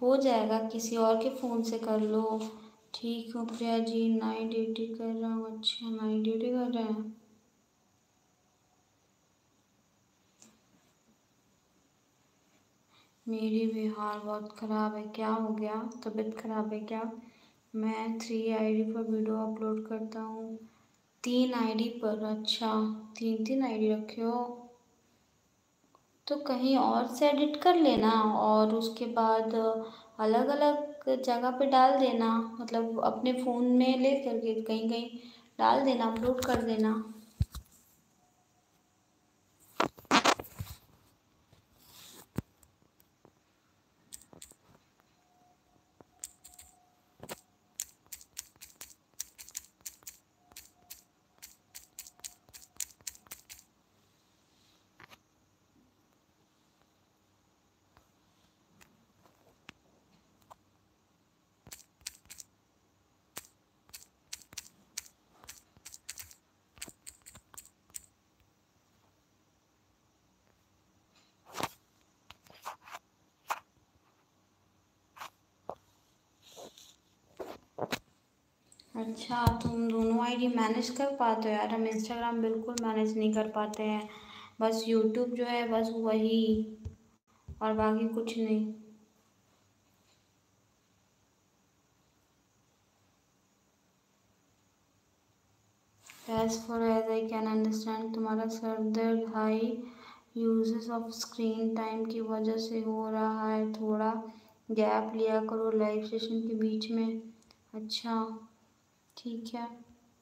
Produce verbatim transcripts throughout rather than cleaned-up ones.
हो जाएगा, किसी और के फ़ोन से कर लो। ठीक हूँ प्रिया जी, नाइट ड्यूटी कर रहा हूँ। अच्छा, नाइट ड्यूटी कर रहे हैं। मेरी भी हाल बहुत ख़राब है। क्या हो गया, तबीयत ख़राब है क्या? मैं थ्री आईडी पर वीडियो अपलोड करता हूँ। तीन आईडी पर? अच्छा, तीन तीन आईडी रखे हो तो कहीं और से एडिट कर लेना और उसके बाद अलग अलग जगह पे डाल देना, मतलब अपने फ़ोन में ले करके कहीं कहीं डाल देना, अपलोड कर देना। अच्छा, तुम दोनों आईडी मैनेज कर पाते हो? यार हम इंस्टाग्राम बिल्कुल मैनेज नहीं कर पाते हैं। बस यूट्यूब जो है बस वही, और बाकी कुछ नहीं। As far as I can understand, तुम्हारा सर दर्द high uses of screen time की वजह से हो रहा है। थोड़ा गैप लिया करो लाइव सेशन के बीच में। अच्छा, ठीक है।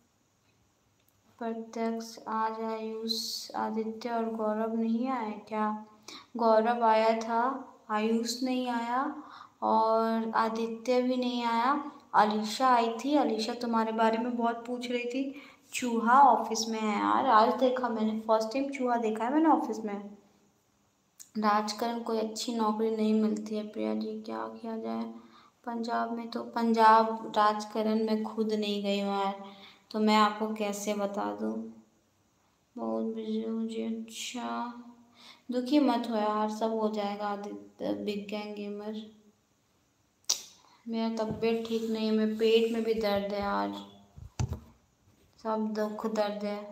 प्रत्यक्ष आज आयुष, आदित्य और गौरव नहीं आए क्या? गौरव आया था, आयुष नहीं आया और आदित्य भी नहीं आया। अलीशा आई थी, अलीशा तुम्हारे बारे में बहुत पूछ रही थी। चूहा ऑफिस में है यार, आज देखा मैंने, फर्स्ट टाइम चूहा देखा है मैंने ऑफिस में। राजकरण कोई अच्छी नौकरी नहीं मिलती है प्रिया जी, क्या किया जाए? पंजाब में तो, पंजाब राजकरण में खुद नहीं गई हूँ यार, तो मैं आपको कैसे बता दूँ। बहुत बिजी हूँ जी। अच्छा, दुखी मत हो यार, सब हो जाएगा। आदित्य बिग गैंग गेमर, मेरा तबीयत ठीक नहीं है, मेरे पेट में भी दर्द है यार, सब दुख दर्द है।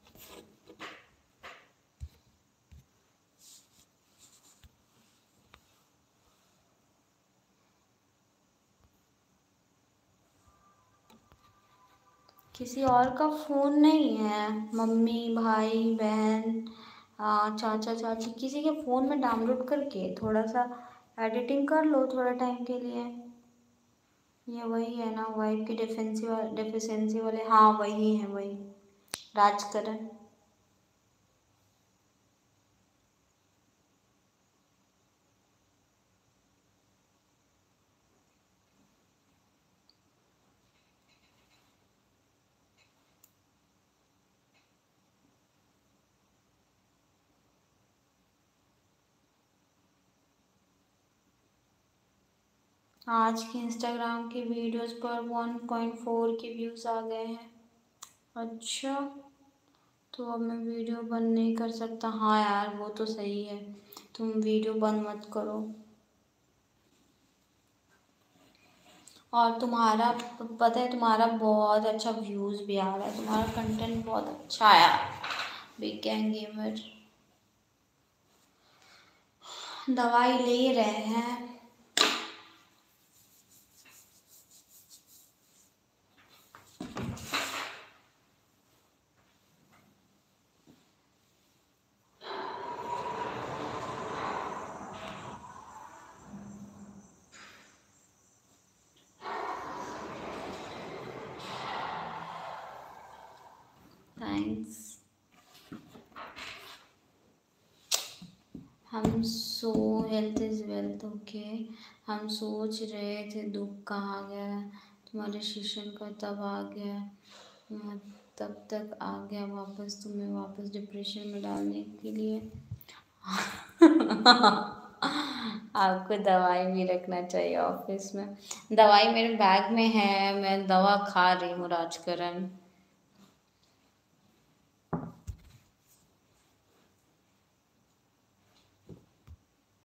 किसी और का फ़ोन नहीं है, मम्मी भाई बहन आ, चाचा चाची, किसी के फ़ोन में डाउनलोड करके थोड़ा सा एडिटिंग कर लो थोड़ा टाइम के लिए। ये वही है ना, वाइफ की डिफेंसी डिफिशेंसी वाले? हाँ वही है, वही राजकरण। आज की इंस्टाग्राम की वीडियोस पर वन पॉइंट फोर के व्यूज़ आ गए हैं। अच्छा, तो अब मैं वीडियो बंद नहीं कर सकता? हाँ यार वो तो सही है, तुम वीडियो बंद मत करो। और तुम्हारा, पता है तुम्हारा बहुत अच्छा व्यूज़ भी आ रहा है, तुम्हारा कंटेंट बहुत अच्छा आया। बिग गैंग गेमर, दवाई ले रहे हैं। थैंक्स। हम so health is wealth, okay. हम सोच रहे थे दुख कहाँ गया, तुम्हारे शीशन का तब आ गया, यहाँ तब तक आ गया वापस, तुम्हें वापस डिप्रेशन में डालने के लिए। आपको दवाई भी रखना चाहिए ऑफिस में। दवाई मेरे बैग में है, मैं दवा खा रही हूँ राजकरण।